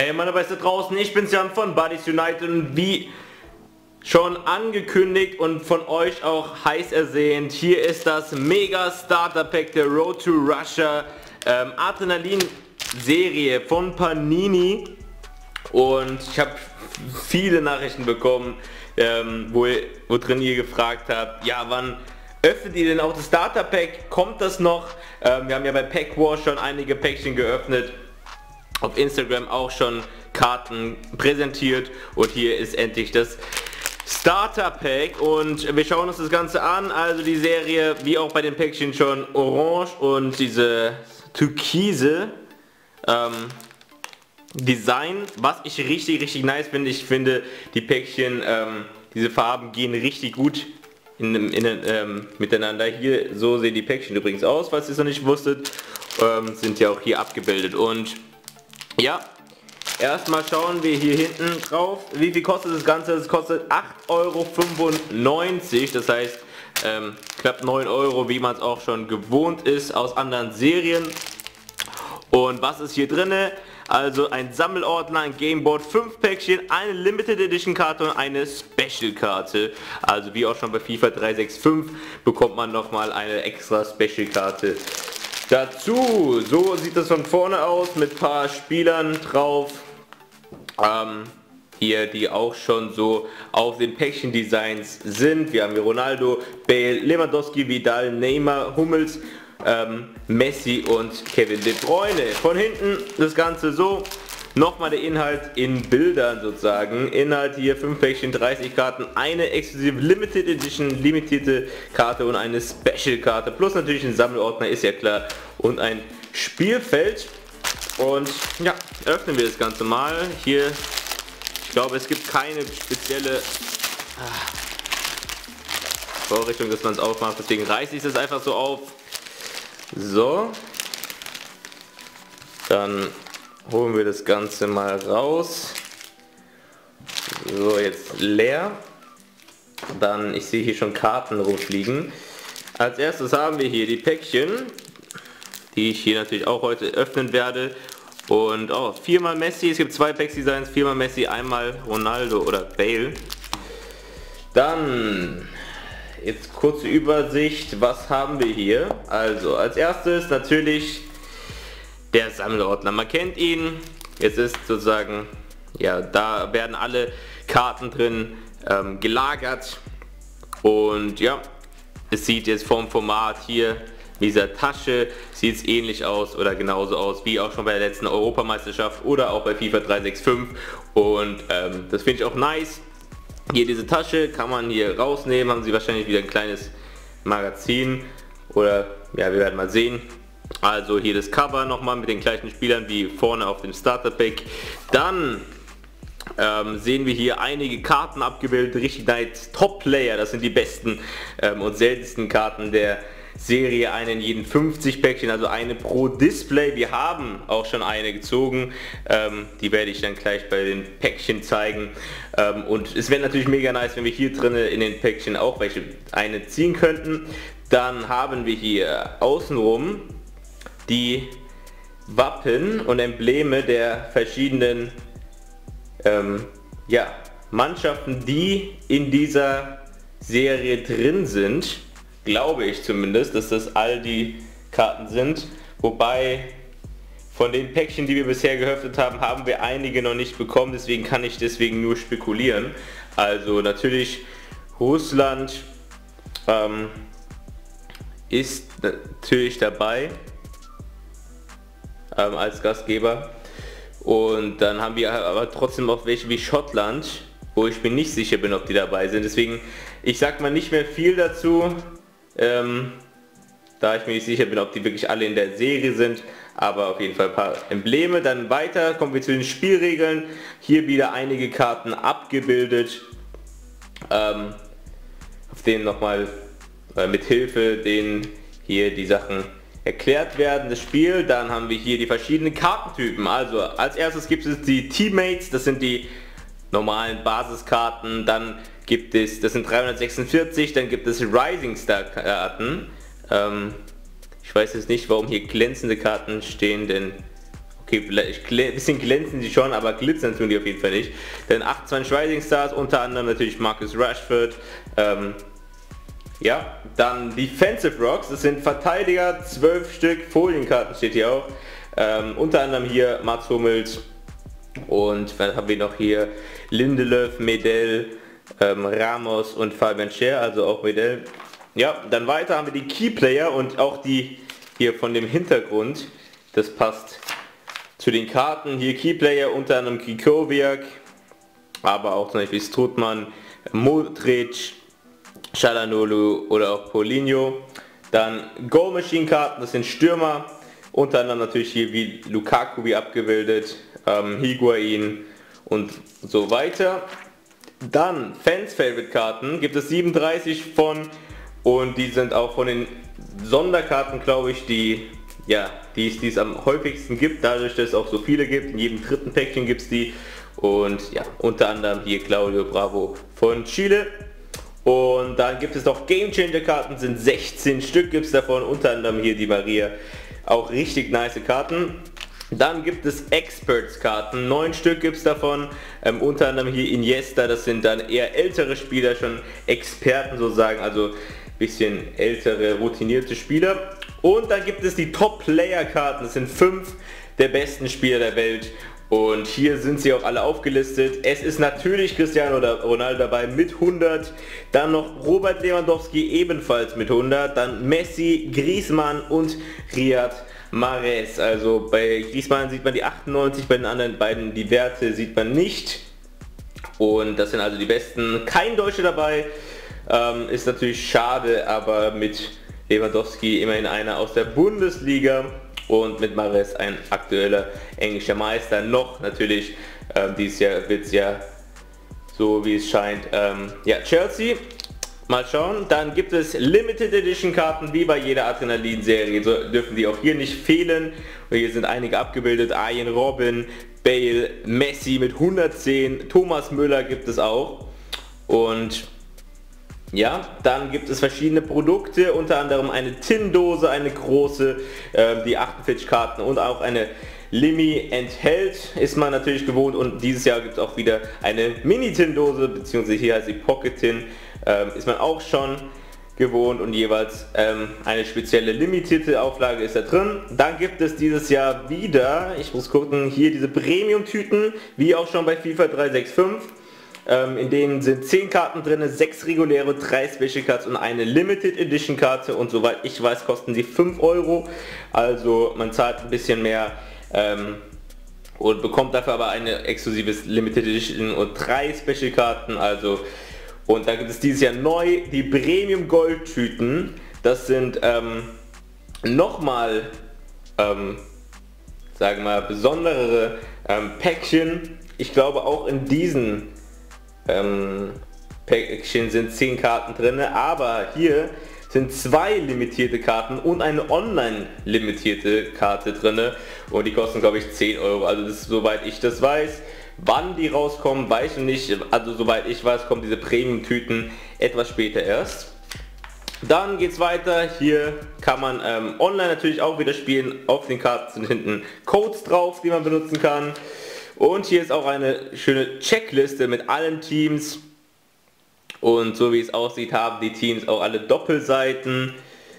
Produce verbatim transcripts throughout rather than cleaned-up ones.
Hey meine Beste draußen, ich bin's Jan von Buddies United und wie schon angekündigt und von euch auch heiß ersehnt, hier ist das Mega Starter Pack der Road to Russia ähm, Adrenalin Serie von Panini und ich habe viele Nachrichten bekommen, ähm, wo, wo drin ihr gefragt habt, ja wann öffnet ihr denn auch das Starter Pack, kommt das noch? Ähm, wir haben ja bei Pack War schon einige Päckchen geöffnet. Auf Instagram auch schon Karten präsentiert und hier ist endlich das Starter Pack und wir schauen uns das Ganze an. Also die Serie, wie auch bei den Päckchen schon, orange und diese türkise ähm, Design, was ich richtig richtig nice finde. Ich finde die Päckchen, ähm, diese Farben gehen richtig gut in, in, ähm, miteinander. Hier, so sehen die Päckchen übrigens aus, falls ihr es noch nicht wusstet, ähm, sind ja auch hier abgebildet und ja, erstmal schauen wir hier hinten drauf, wie viel kostet das Ganze. Es kostet acht Euro fünfundneunzig, das heißt ähm, knapp neun Euro, wie man es auch schon gewohnt ist aus anderen Serien. Und was ist hier drinne? Also ein Sammelordner, ein Gameboard, fünf Päckchen, eine Limited Edition Karte und eine Special Karte. Also wie auch schon bei FIFA drei sechs fünf bekommt man nochmal eine extra Special Karte dazu. So sieht das von vorne aus mit ein paar Spielern drauf. Ähm, hier, die auch schon so auf den Päckchen-Designs sind. Wir haben hier Ronaldo, Bale, Lewandowski, Vidal, Neymar, Hummels, ähm, Messi und Kevin De Bruyne. Von hinten das Ganze so. Nochmal der Inhalt in Bildern sozusagen. Inhalt hier fünf Päckchen, dreißig Karten, eine exklusive Limited Edition, limitierte Karte und eine Special Karte. Plus natürlich ein Sammelordner, ist ja klar. Und ein Spielfeld. Und ja, öffnen wir das Ganze mal. Hier, ich glaube es gibt keine spezielle Vorrichtung, dass man es aufmacht. Deswegen reiße ich es einfach so auf. So. Dann holen wir das Ganze mal raus. So, jetzt leer. Dann, ich sehe hier schon Karten rumfliegen. Als erstes haben wir hier die Päckchen, die ich hier natürlich auch heute öffnen werde. Und oh, viermal Messi, es gibt zwei Packs-Designs, viermal Messi, einmal Ronaldo oder Bale. Dann, jetzt kurze Übersicht, was haben wir hier? Also, als erstes natürlich der Sammelordner, man kennt ihn, jetzt ist sozusagen, ja, da werden alle Karten drin ähm, gelagert und ja, es sieht jetzt vom Format hier, dieser Tasche, sieht es ähnlich aus oder genauso aus wie auch schon bei der letzten Europameisterschaft oder auch bei FIFA drei sechs fünf und ähm, das finde ich auch nice. Hier diese Tasche kann man hier rausnehmen, haben sie wahrscheinlich wieder ein kleines Magazin oder ja, wir werden mal sehen. Also hier das Cover nochmal mit den gleichen Spielern wie vorne auf dem Starter Pack. Dann ähm, sehen wir hier einige Karten abgebildet, richtig nice. Top Player, das sind die besten ähm, und seltensten Karten der Serie, eine in jeden fünfzig Päckchen, also eine pro Display. Wir haben auch schon eine gezogen, ähm, die werde ich dann gleich bei den Päckchen zeigen. Ähm, und es wäre natürlich mega nice, wenn wir hier drinnen in den Päckchen auch welche eine ziehen könnten. Dann haben wir hier außenrum die Wappen und Embleme der verschiedenen ähm, ja, Mannschaften, die in dieser Serie drin sind. Glaube ich zumindest, dass das all die Karten sind. Wobei von den Päckchen, die wir bisher gehöftet haben, haben wir einige noch nicht bekommen. Deswegen kann ich deswegen nur spekulieren. Also natürlich Russland ähm, ist natürlich dabei. Ähm, als Gastgeber und dann haben wir aber trotzdem auch welche wie Schottland, wo ich mir nicht sicher bin, ob die dabei sind, deswegen ich sag mal nicht mehr viel dazu, ähm, da ich mir nicht sicher bin, ob die wirklich alle in der Serie sind, aber auf jeden Fall ein paar Embleme. Dann weiter kommen wir zu den Spielregeln, hier wieder einige Karten abgebildet, ähm, auf denen nochmal äh, mit Hilfe denen hier die Sachen erklärt werden, das Spiel. Dann haben wir hier die verschiedenen Kartentypen. Also als erstes gibt es die Teammates, das sind die normalen Basiskarten. Dann gibt es, das sind dreihundertsechsundvierzig, dann gibt es Rising Star Karten. Ähm, ich weiß jetzt nicht, warum hier glänzende Karten stehen, denn okay, vielleicht ein bisschen glänzen sie schon, aber glitzern tun die auf jeden Fall nicht. Dann achtundzwanzig Rising Stars, unter anderem natürlich Marcus Rashford. Ähm, ja, dann Defensive Rocks, das sind Verteidiger, zwölf Stück, Folienkarten steht hier auch. Ähm, unter anderem hier Mats Hummels und was haben wir noch hier? Lindelöf, Medel, ähm, Ramos und Fabian Schär, also auch Medel. Ja, dann weiter haben wir die Key Player und auch die hier von dem Hintergrund, das passt zu den Karten. Hier Key Player unter anderem Kikowiak, aber auch zum Beispiel Strutman, Modric, Çalhanoğlu oder auch Paulinho. Dann Goal Machine Karten, das sind Stürmer, unter anderem natürlich hier wie Lukaku wie abgebildet, ähm, Higuain und so weiter. Dann Fans Favorite Karten gibt es siebenunddreißig von und die sind auch von den Sonderkarten, glaube ich, die ja, die es, die es am häufigsten gibt, dadurch, dass es auch so viele gibt. In jedem dritten Päckchen gibt es die und ja, unter anderem hier Claudio Bravo von Chile. Und dann gibt es noch Game Changer Karten, sind sechzehn Stück gibt es davon, unter anderem hier die Maria, auch richtig nice Karten. Dann gibt es Experts Karten, neun Stück gibt es davon, ähm, unter anderem hier Iniesta, das sind dann eher ältere Spieler, schon Experten sozusagen, also bisschen ältere, routinierte Spieler. Und dann gibt es die Top Player Karten, das sind fünf der besten Spieler der Welt. Und hier sind sie auch alle aufgelistet. Es ist natürlich Cristiano Ronaldo dabei mit hundert. Dann noch Robert Lewandowski ebenfalls mit hundert. Dann Messi, Griezmann und Riyad Mahrez. Also bei Griezmann sieht man die achtundneunzig, bei den anderen beiden die Werte sieht man nicht. Und das sind also die besten. Kein Deutscher dabei. Ähm, ist natürlich schade, aber mit Lewandowski immerhin einer aus der Bundesliga. Und mit Mahrez ein aktueller englischer Meister. Noch natürlich, ähm, dieses Jahr wird es ja, so wie es scheint, ähm, ja, Chelsea. Mal schauen. Dann gibt es Limited Edition Karten, wie bei jeder Adrenalin-Serie. So dürfen die auch hier nicht fehlen. Und hier sind einige abgebildet. Arjen Robben, Bale, Messi mit hundertzehn. Thomas Müller gibt es auch. Und ja, dann gibt es verschiedene Produkte, unter anderem eine Tin-Dose, eine große, äh, die achtundvierzig Karten und auch eine Limi enthält, ist man natürlich gewohnt. Und dieses Jahr gibt es auch wieder eine Mini-Tin-Dose, beziehungsweise hier heißt sie Pocket-Tin, ähm, ist man auch schon gewohnt und jeweils ähm, eine spezielle limitierte Auflage ist da drin. Dann gibt es dieses Jahr wieder, ich muss gucken, hier diese Premium-Tüten, wie auch schon bei FIFA dreihundertfünfundsechzig. Ähm, in denen sind zehn Karten drin, sechs reguläre, drei Special Cards und eine Limited Edition Karte und soweit ich weiß kosten sie fünf Euro, also man zahlt ein bisschen mehr ähm, und bekommt dafür aber eine exklusive Limited Edition und drei Special Karten, also. Und dann gibt es dieses Jahr neu die Premium Gold Tüten, das sind ähm, nochmal ähm, sagen wir mal besondere ähm, Päckchen. Ich glaube auch in diesen Ähm, Päckchen sind zehn Karten drin, aber hier sind zwei limitierte Karten und eine online limitierte Karte drin und die kosten glaube ich zehn Euro, also das ist, soweit ich das weiß. Wann die rauskommen, weiß ich nicht, also soweit ich weiß, kommen diese Premium-Tüten etwas später erst. Dann geht es weiter, hier kann man ähm, online natürlich auch wieder spielen, auf den Karten sind hinten Codes drauf, die man benutzen kann. Und hier ist auch eine schöne Checkliste mit allen Teams und so wie es aussieht haben die Teams auch alle Doppelseiten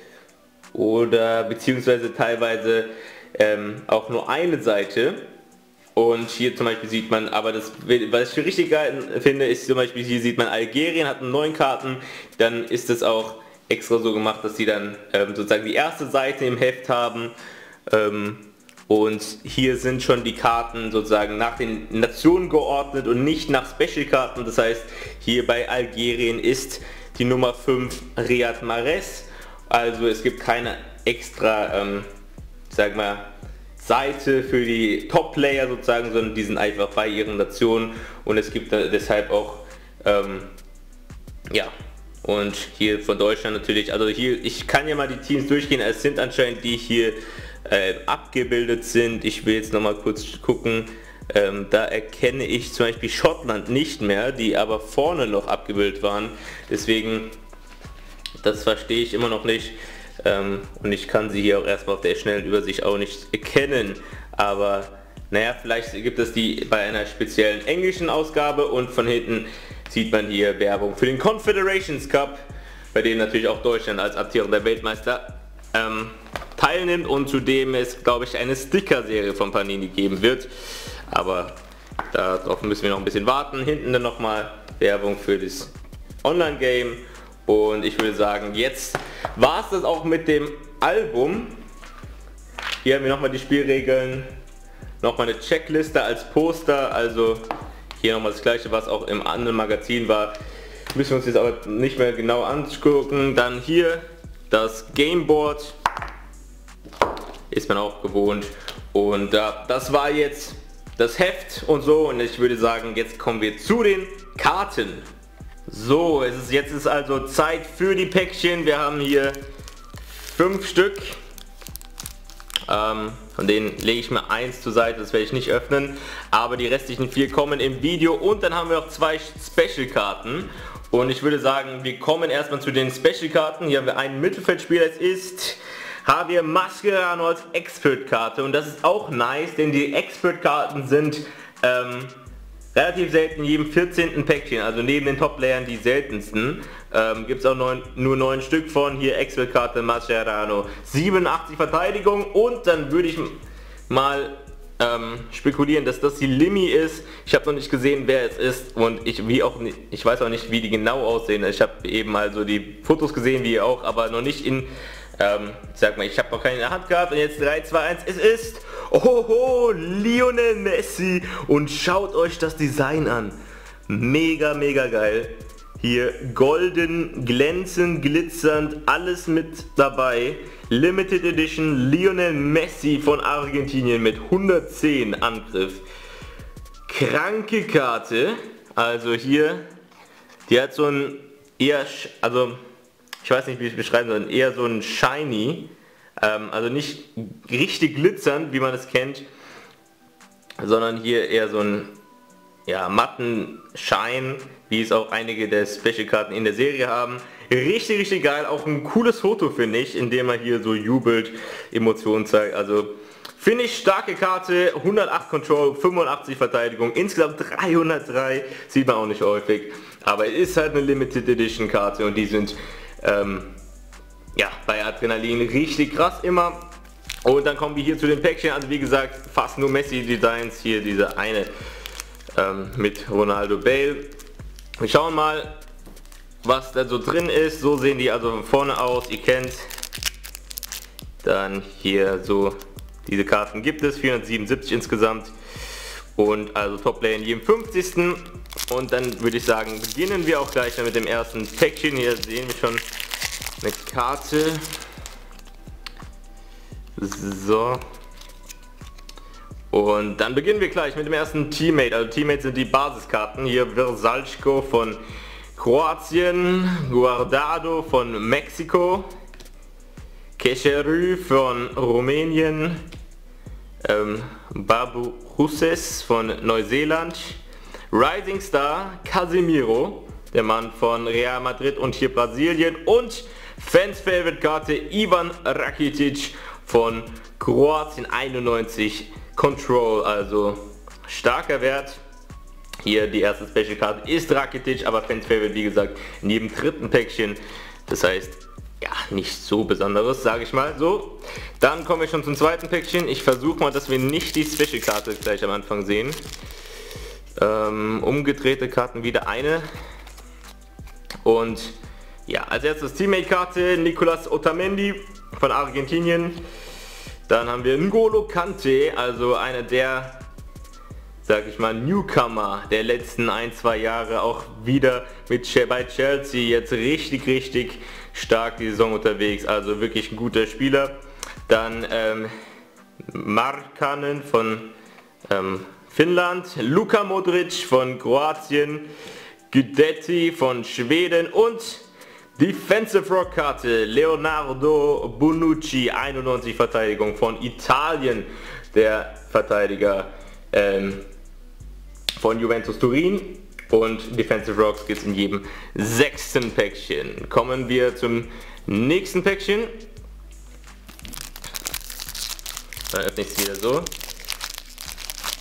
oder beziehungsweise teilweise ähm, auch nur eine Seite. Und hier zum Beispiel sieht man, aber das, was ich richtig geil finde, ist zum Beispiel, hier sieht man Algerien hat neun Karten, dann ist es auch extra so gemacht, dass sie dann ähm, sozusagen die erste Seite im Heft haben. Ähm, Und hier sind schon die Karten sozusagen nach den Nationen geordnet und nicht nach Special-Karten. Das heißt, hier bei Algerien ist die Nummer fünf Riyad Mahrez. Also es gibt keine extra, ähm, sag mal, Seite für die Top-Player sozusagen, sondern die sind einfach bei ihren Nationen. Und es gibt deshalb auch, ähm, ja, und hier von Deutschland natürlich, also hier, ich kann ja mal die Teams durchgehen, es sind anscheinend die hier Äh, abgebildet sind. Ich will jetzt noch mal kurz gucken, ähm, da erkenne ich zum Beispiel Schottland nicht mehr, die aber vorne noch abgebildet waren, deswegen, das verstehe ich immer noch nicht ähm, und ich kann sie hier auch erstmal auf der schnellen Übersicht auch nicht erkennen, aber naja, vielleicht gibt es die bei einer speziellen englischen Ausgabe und von hinten sieht man hier Werbung für den Confederations Cup, bei dem natürlich auch Deutschland als amtierender Weltmeister ähm, teilnimmt und zudem es, glaube ich, eine Sticker-Serie von Panini geben wird. Aber darauf müssen wir noch ein bisschen warten. Hinten dann nochmal Werbung für das Online-Game. Und ich würde sagen, jetzt war es das auch mit dem Album. Hier haben wir nochmal die Spielregeln, nochmal eine Checkliste als Poster, also hier nochmal das gleiche, was auch im anderen Magazin war. Müssen wir uns jetzt aber nicht mehr genau angucken. Dann hier das Gameboard, ist man auch gewohnt. Und äh, das war jetzt das Heft und so, und ich würde sagen, jetzt kommen wir zu den Karten. So, es ist jetzt ist also Zeit für die Päckchen. Wir haben hier fünf Stück. Ähm, von denen lege ich mir eins zur Seite, das werde ich nicht öffnen. Aber die restlichen vier kommen im Video. Und dann haben wir noch zwei Special-Karten. Und ich würde sagen, wir kommen erstmal zu den Special-Karten. Hier haben wir einen Mittelfeldspieler. Es ist Javier Mascherano als Expert-Karte. Und das ist auch nice, denn die Expert-Karten sind ähm, relativ selten in jedem vierzehnten Päckchen. Also neben den Top-Playern die seltensten. Ähm, gibt es auch neun, nur neun Stück von. Hier Expert-Karte Mascherano. siebenundachtzig Verteidigung. Und dann würde ich mal ähm, spekulieren, dass das die Limi ist. Ich habe noch nicht gesehen, wer es ist. Und ich, wie auch, nicht, ich weiß auch nicht, wie die genau aussehen. Ich habe eben also die Fotos gesehen, wie ihr auch, aber noch nicht in... Ähm, ich sag mal, ich habe noch keine in der Hand gehabt. Und jetzt drei, zwei, eins, es ist... Ohoho, Lionel Messi. Und schaut euch das Design an. Mega, mega geil. Hier golden, glänzend, glitzernd, alles mit dabei. Limited Edition Lionel Messi von Argentinien mit hundertzehn Angriff. Kranke Karte. Also hier, die hat so ein eher, also ich weiß nicht, wie ich es beschreiben soll, eher so ein shiny. Ähm, also nicht richtig glitzernd, wie man es kennt, sondern hier eher so ein ja, matten Shine, wie es auch einige der Special-Karten in der Serie haben. Richtig, richtig geil. Auch ein cooles Foto, finde ich, in dem er hier so jubelt, Emotionen zeigt. Also finde ich starke Karte, hundertacht Control, fünfundachtzig Verteidigung, insgesamt dreihundertdrei, sieht man auch nicht häufig. Aber es ist halt eine Limited Edition Karte und die sind ähm, ja, bei Adrenalin richtig krass immer. Und dann kommen wir hier zu den Päckchen. Also wie gesagt, fast nur Messi-Designs. Hier diese eine ähm, mit Ronaldo Bale. Wir schauen mal, was da so drin ist. So sehen die also von vorne aus. Ihr kennt. Dann hier so, diese Karten gibt es. vierhundertsiebenundsiebzig insgesamt. Und also Top-Player in jedem fünfzigsten. Und dann würde ich sagen, beginnen wir auch gleich mit dem ersten Päckchen. Hier sehen wir schon eine Karte. So. Und dann beginnen wir gleich mit dem ersten Teammate. Also Teammates sind die Basiskarten. Hier Vrsaljko von Kroatien, Guardado von Mexiko, Kecheru von Rumänien, ähm, Babu Husses von Neuseeland, Rising Star Casemiro, der Mann von Real Madrid und hier Brasilien, und Fans Favorite Karte Ivan Rakitic von Kroatien, einundneunzig Control, also starker Wert. Hier die erste Special Karte ist Rakitic, aber Fans Favorite, wie gesagt, in jedem dritten Päckchen. Das heißt, ja, nicht so besonderes, sage ich mal so. Dann kommen wir schon zum zweiten Päckchen. Ich versuche mal, dass wir nicht die Special Karte gleich am Anfang sehen. Ähm, umgedrehte Karten wieder eine. Und ja, als erstes Teammate-Karte Nicolas Otamendi von Argentinien. Dann haben wir N'Golo Kante, also einer der, sag ich mal, Newcomer der letzten ein, zwei Jahre, auch wieder mit bei Chelsea jetzt richtig, richtig stark die Saison unterwegs, also wirklich ein guter Spieler. Dann ähm, Markkanen von ähm, Finnland, Luka Modric von Kroatien, Guidetti von Schweden und Defensive Rock Karte Leonardo Bonucci, einundneunzig Verteidigung von Italien, der Verteidiger ähm, von Juventus Turin. Und Defensive Rocks gibt es in jedem sechsten Päckchen. Kommen wir zum nächsten Päckchen. Dann öffne ich es wieder so.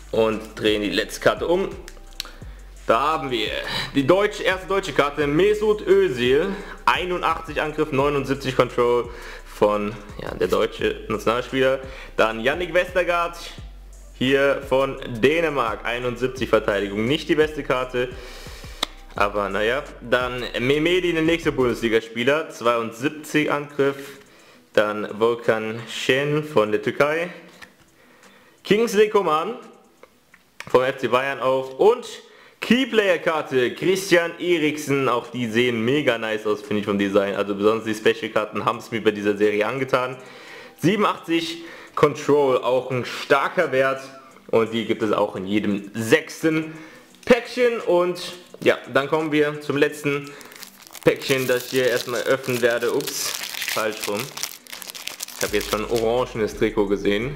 und drehen die letzte Karte um. Da haben wir die deutsche, erste deutsche Karte, Mesut Özil, einundachtzig Angriff, neunundsiebzig Control von ja, der deutsche Nationalspieler. Dann Yannick Westergaard, hier von Dänemark, einundsiebzig Verteidigung, nicht die beste Karte. Aber naja, dann Mehmedi, der nächste Bundesligaspieler, zweiundsiebzig Angriff. Dann Volkan Şen von der Türkei. Kingsley Coman vom F C Bayern auch. Und Keyplayer-Karte, Christian Eriksen. Auch die sehen mega nice aus, finde ich, vom Design. Also besonders die Special-Karten haben es mir bei dieser Serie angetan. siebenundachtzig Control, auch ein starker Wert. Und die gibt es auch in jedem sechsten Päckchen. Und ja, dann kommen wir zum letzten Päckchen, das ich hier erstmal öffnen werde. Ups, falsch rum. Ich habe jetzt schon ein orangenes Trikot gesehen.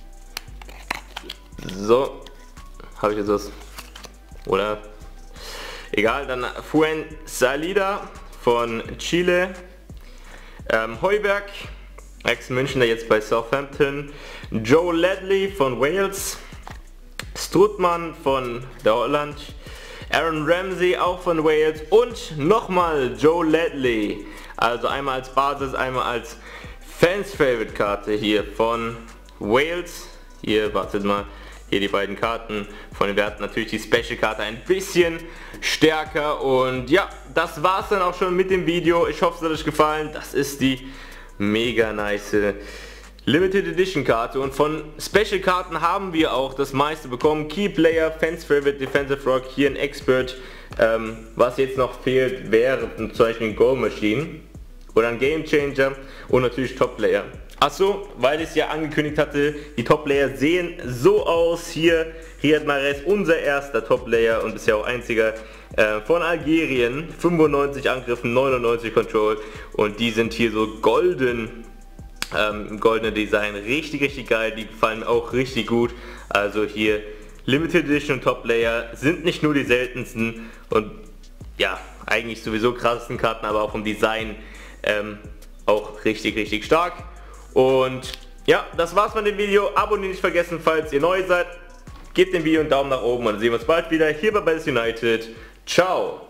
So, habe ich jetzt was? Oder? Egal, dann Fuensalida von Chile. Ähm, Heuberg, Ex-Münchner, jetzt bei Southampton. Joe Ledley von Wales. Strootman von der Holland. Aaron Ramsey auch von Wales und nochmal Joe Ledley. Also einmal als Basis, einmal als Fans Favorite Karte hier von Wales. Hier, wartet mal, hier die beiden Karten von den Werten. Natürlich die Special Karte ein bisschen stärker. Und ja, das war's dann auch schon mit dem Video. Ich hoffe, es hat euch gefallen. Das ist die mega nice Limited Edition Karte, und von Special Karten haben wir auch das meiste bekommen. Key Player, Fans Favorite, Defensive Rock, hier ein Expert. Ähm, was jetzt noch fehlt, wäre zum Beispiel ein Goal Machine oder ein Game Changer und natürlich Top Player. Achso, weil ich es ja angekündigt hatte, die Top Player sehen so aus. Hier Riyad Mahrez, unser erster Top Player und bisher auch einziger äh, von Algerien. fünfundneunzig Angriffen, neunundneunzig Control, und die sind hier so golden. Ähm, goldene Design, richtig richtig geil, die gefallen mir auch richtig gut. Also hier Limited Edition und Top Player sind nicht nur die seltensten und ja, eigentlich sowieso krassesten Karten, aber auch vom Design ähm, auch richtig richtig stark. Und ja, das war's von dem Video. Abonnieren nicht vergessen, falls ihr neu seid. Gebt dem Video einen Daumen nach oben und dann sehen wir uns bald wieder hier bei Bades United. Ciao!